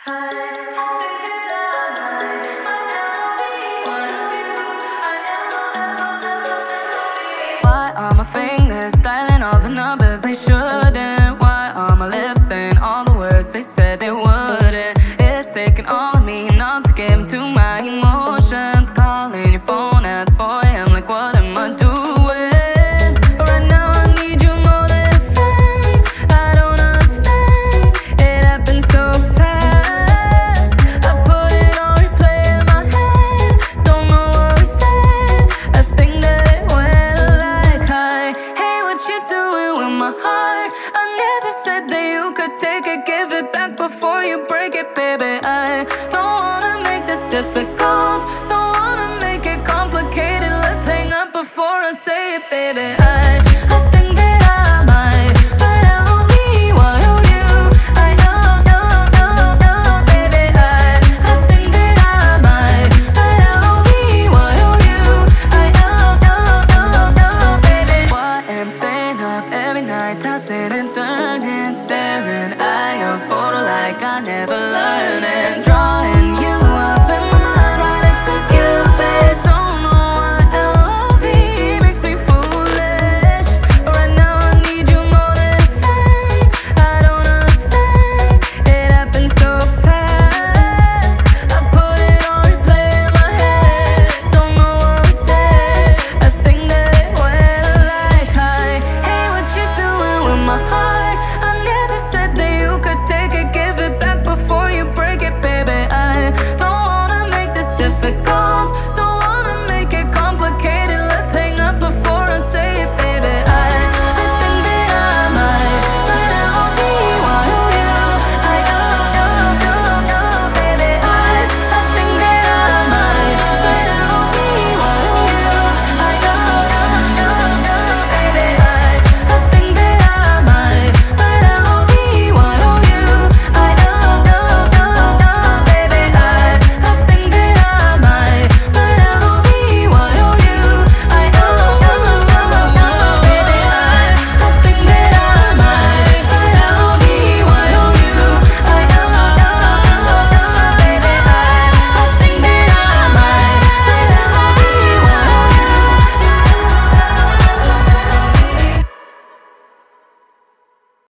Why are my fingers dialing all the numbers they shouldn't? Why are my lips saying all the words they said they wouldn't? It's taking all of me not to give into my emotions. Calling your phone at 4 AM like what am I doing? Right now I need you more than a friend. I don't understand, it happened so fast. I put it on replay in my head. Don't know what we said, I think that it went like hi. Hey, what you doing with my heart? I never said that you could take it, give it back before you break it, baby. I don't wanna make this difficult, don't wanna make it complicated. Let's hang up before I say it, baby. I think that I might write ILOVEYOU. I baby. I think that I might write ILOVEYOU. I baby. Why am staying up every night, tossing and turning, staring at your photo like I never learned it.